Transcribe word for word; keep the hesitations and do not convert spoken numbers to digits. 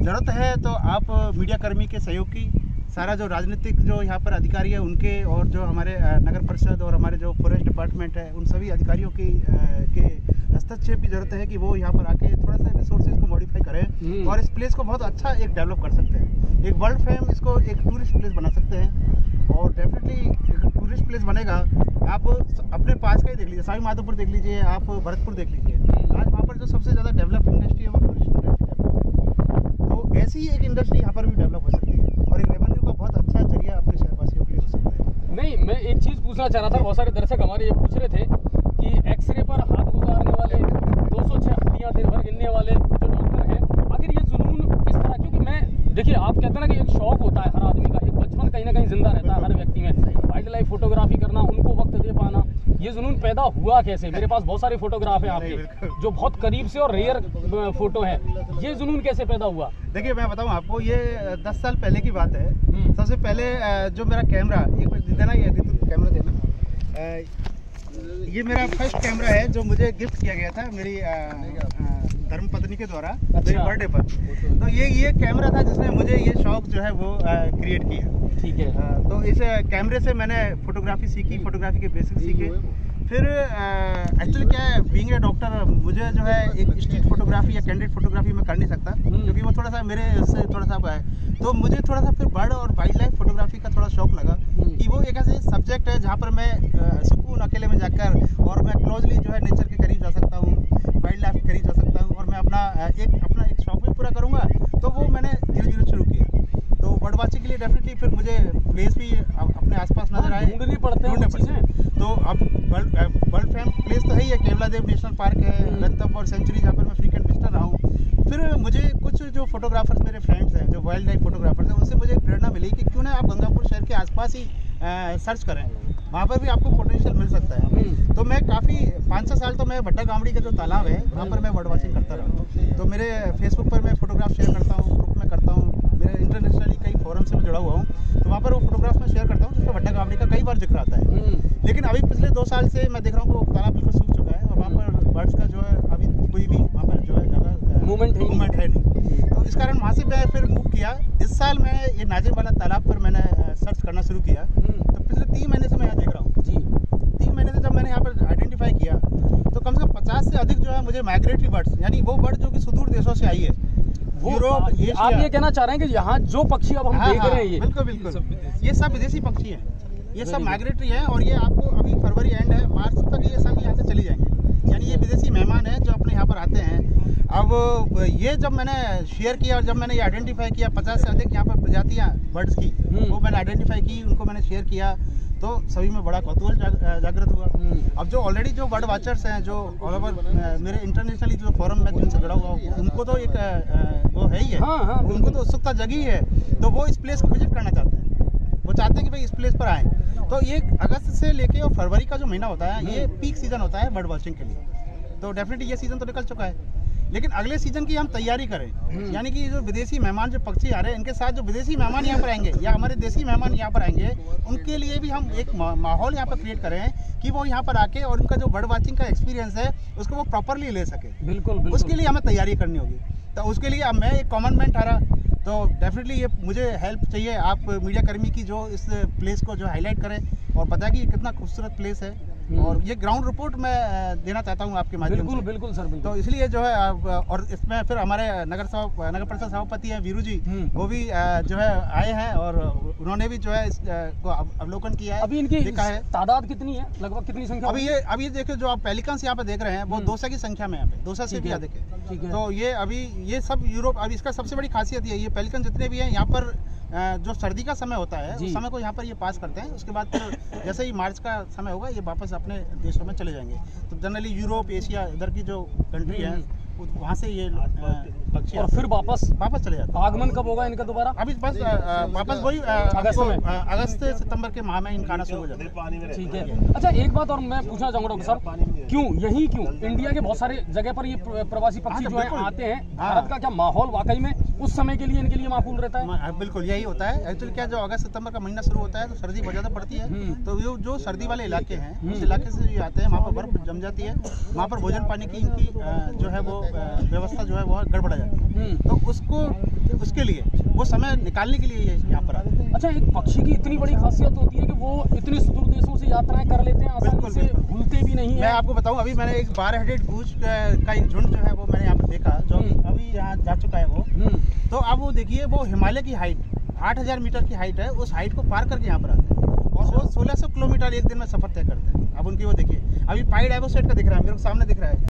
ज़रूरत है तो आप मीडिया कर्मी के सहयोग की, सारा जो राजनीतिक जो यहाँ पर अधिकारी है उनके, और जो हमारे नगर परिषद और हमारे जो फॉरेस्ट डिपार्टमेंट है उन सभी अधिकारियों की के हस्तक्षेप की ज़रूरत है कि वो यहाँ पर आके थोड़ा सा रिसोर्सेज को मॉडिफाई करें और इस प्लेस को बहुत अच्छा एक डेवलप कर सकते हैं। एक वर्ल्ड फेम इसको एक टूरिस्ट प्लेस बना सकते हैं और डेफिनेटली एक टूरिस्ट प्लेस बनेगा। आप अपने पास का ही देख लीजिए, साई माधोपुर देख लीजिए, आप भरतपुर देख लीजिए, आज वहाँ पर जो सबसे ज़्यादा डेवलप इंडस्ट्री है वो टूरिस्ट इंडस्ट्री। तो ऐसी ही एक इंडस्ट्री यहाँ पर भी डेवलप हो सकती है और एक रेवेन्यू का बहुत अच्छा जरिया अपने शहरवासियों के लिए हो सकता है। नहीं, मैं एक चीज़ पूछना चाह रहा था, बहुत सारे दर्शक हमारे ये पूछ रहे थे कि एक्सरे पर हाथ गुजारने वाले, दो सौ छह हड्डियाँ दिन भर गिनने वाले जो डॉक्टर हैं, आखिर ये जुनून किस तरह, क्योंकि मैं देखिए आप कहते हैं ना कि एक शौक होता है हर आदमी का, एक बचपन कहीं ना कहीं जिंदा रहता है हर व्यक्ति में, वाइल्ड लाइफ फोटोग्राफी करना, उनको वक्त दे पाना, ये जुनून पैदा हुआ कैसे? मेरे पास बहुत सारे फोटोग्राफ हैं आपके जो बहुत करीब से और रेयर फोटो है, ये जुनून कैसे पैदा हुआ? देखिए मैं बताऊं आपको, ये दस साल पहले की बात है। सबसे पहले जो मेरा कैमरा, एक देना ये कैमरा देना, ये मेरा फर्स्ट कैमरा है जो मुझे गिफ्ट किया गया था मेरी धर्मपत्नी के द्वारा मेरे बर्थडे पर। तो ये ये कैमरा था जिसने मुझे ये शौक जो है वो क्रिएट किया। ठीक है। तो इस कैमरे से मैंने फोटोग्राफी सीखी, फोटोग्राफी के बेसिक सीखे। फिर एक्चुअली क्या है, बीइंग ए डॉक्टर मुझे जो है एक स्ट्रीट फोटोग्राफी या कैंडिड फोटोग्राफी में कर नहीं सकता क्योंकि वो थोड़ा सा मेरे से थोड़ा सा है। तो मुझे थोड़ा सा फिर बर्ड और वाइल्ड लाइफ फोटोग्राफी का थोड़ा शौक लगा कि वो एक ऐसे सब्जेक्ट है जहाँ पर मैं सुकून अकेले में जाकर और मैं क्लोजली जो है नेचर के करीब जा सकता हूँ, वाइल्ड लाइफ के करीब जा सकता हूँ और मैं अपना एक अपना एक शौक भी पूरा करूँगा। तो वो मैंने धीरे धीरे शुरू किया। तो बर्ड वाचिंग के लिए डेफिनेटली फिर मुझे प्लेस भी अपने आसपास नजर आए, ढूंढनी पड़ते हैं। तो अब वर्ल्ड फेम प्लेस तो है ही है, केवला देव नेशनल पार्क है, गंतव्य और सेंचुरी जहाँ पर मैं फ्रीक्वेंट विजिटर रहा हूँ। फिर मुझे कुछ जो फोटोग्राफर्स मेरे फ्रेंड्स हैं जो वाइल्ड लाइफ फोटोग्राफर्स हैं, उनसे मुझे प्रेरणा मिली कि क्यों ना आप गंगापुर शहर के आसपास ही सर्च करें, वहाँ पर भी आपको पोटेंशियल मिल सकता है। तो मैं काफ़ी पाँच छः साल तो मैं भट्टा गामड़ी का जो तालाब है वहाँ पर मैं बर्ड वाचिंग करता रहा। तो मेरे फेसबुक पर मैं फोटोग्राफ शेयर करता हूँ, ग्रुप में करता हूँ, मेरे इंटरनेशनली कई फोरम से मैं जुड़ा हुआ हूँ, तो वहाँ पर वो फोटोग्राफ मैं शेयर करता हूँ जिसमें भट्टा गामड़ी का कई बार जिक्र आता है। लेकिन अभी पिछले दो साल से मैं देख रहा हूँ कि वो तालाब बिल्कुल सूख चुका है और वहाँ पर बर्ड्स का जो है अभी कोई भी वहाँ पर जो है ज़्यादा मूवमेंट मूवमेंट है नहीं। तो इस कारण वहाँ से मैं फिर मूव किया। इस साल मैं ये नाजिर वाला तालाब पर मैंने सर्च करना शुरू किया। तो पिछले तीन महीने से मैं यहाँ देख रहा हूँ जी। तीन महीने से जब मैंने यहाँ पर आइडेंटिफाई किया तो कम से कम पचास से अधिक जो है मुझे माइग्रेटरी बर्ड्स, यानी वो बर्ड जो कि सुदूर देशों से आई है, यूरोप, आप ये कहना चाह रहे हैं कि यहाँ जो पक्षी अब हम देख रहे हैं ये बिल्कुल बिल्कुल ये सब विदेशी पक्षी हैं, ये सब माइग्रेटरी हैं और ये आपको अभी फरवरी एंड है, मार्च तक ये सब यहाँ से चली जाएंगे। यानी ये विदेशी मेहमान हैं जो अपने यहाँ पर आते हैं। अब ये जब मैंने शेयर किया और जब मैंने ये आइडेंटिफाई किया पचास से अधिक यहाँ पर प्रजातियाँ बर्ड्स की, वो मैंने आइडेंटिफाई की, उनको मैंने शेयर किया, तो सभी में बड़ा कौतूहल जागृत हुआ। अब जो ऑलरेडी जो बर्ड वाचर्स हैं जो ऑल ओवर मेरे इंटरनेशनली जो फोरम में जिनसे जुड़ा हुआ हूँ उनको तो एक वो है ही है, हाँ, हाँ, उनको तो उत्सुकता जगी है, तो वो इस प्लेस को विजिट करना चाहते हैं, वो चाहते हैं कि भाई इस प्लेस पर आएँ। तो ये अगस्त से लेके और फरवरी का जो महीना होता है ये पीक सीजन होता है बर्ड वॉचिंग के लिए। तो डेफिनेटली ये सीज़न तो निकल चुका है, लेकिन अगले सीजन की हम तैयारी करें। यानी कि जो विदेशी मेहमान जो पक्षी आ रहे हैं इनके साथ जो विदेशी मेहमान यहाँ पर आएंगे या हमारे देसी मेहमान यहाँ पर आएंगे उनके लिए भी हम एक माहौल यहाँ पर क्रिएट करें कि वो यहाँ पर आके और उनका जो बर्ड वाचिंग का एक्सपीरियंस है उसको वो प्रॉपरली ले सके। बिल्कुल, बिल्कुल। उसके लिए हमें तैयारी करनी होगी। तो उसके लिए अब मैं एक कॉमन मैन ठहरा, तो डेफिनेटली ये मुझे हेल्प चाहिए आप मीडिया कर्मी की जो इस प्लेस को जो हाईलाइट करें और पता कि ये कितना खूबसूरत प्लेस है। और ये ग्राउंड रिपोर्ट मैं देना चाहता हूँ आपके माध्यम बिल्कुल, से। बिल्कुल सर, बिल्कुल। तो इसलिए जो है और इसमें फिर हमारे नगर सभा नगर परिषद सभापति हैं वीरू जी, वो भी जो है आए हैं और उन्होंने भी जो है इसको अवलोकन किया है। अभी इनकी देखा है तादाद कितनी है, लगभग कितनी संख्या? अभी ये अभी देखिए जो आप पेलिकन्स यहाँ पे देख रहे हैं वो दो सौ की संख्या में यहाँ पे दो सौ से भी अधिक है। तो ये अभी ये सब यूरोप, अभी इसका सबसे बड़ी खासियत ये ये पेलिकन जितने भी हैं यहाँ पर जो सर्दी का समय होता है उस समय को यहाँ पर ये पास करते हैं। उसके बाद फिर जैसे ही मार्च का समय होगा ये वापस अपने देशों में चले जाएंगे। तो जनरली यूरोप, एशिया इधर की जो कंट्री है वहाँ से ये पक्षी और फिर वापस वापस चले जाते हैं। आगमन कब होगा इनका दोबारा? अभी बस वापस वही अगस्त में, अगस्त सितंबर के माह में इनका आना शुरू हो जाता है। ठीक है। अच्छा एक बात और मैं पूछना चाहूँगा डॉक्टर साहब, क्यों यही क्यों इंडिया के बहुत सारे जगह पर ये प्रवासी पक्षी जो है आते हैं, भारत का क्या माहौल वाकई में उस समय के लिए इनके लिए माकूल रहता है। हाँ, बिल्कुल यही होता है। एक्चुअली क्या, जो अगस्त सितंबर का महीना शुरू होता है तो सर्दी बहुत ज़्यादा पड़ती है, तो जो जो सर्दी वाले इलाके हैं उस इलाके से जो आते हैं वहाँ पर बर्फ जम जाती है, वहाँ पर भोजन पानी की इनकी जो है वो व्यवस्था जो है वो गड़बड़ा जाती है, तो उसको उसके लिए वो समय निकालने के लिए ये यहाँ पर आते हैं। अच्छा, एक पक्षी की इतनी बड़ी खासियत होती है कि वो इतनी सुदूर देशों से यात्राएं कर लेते हैं, आसानी से भूलते भी नहीं है। मैं आपको बताऊं, अभी मैंने एक बारह हेडेड गूंज का एक झुंड जो है वो मैंने यहाँ पर देखा, जो अभी यहाँ जा चुका है वो। तो अब वो देखिए, वो हिमालय की हाइट आठ हज़ार मीटर की हाइट है, उस हाइट को पार करके यहाँ पर आते हैं और वो सोलह सौ किलोमीटर एक दिन में सफर तय करते हैं। अब उनकी वो देखिए, अभी पाइड एवोसाइट का दिख रहा है मेरे को सामने दिख रहा है।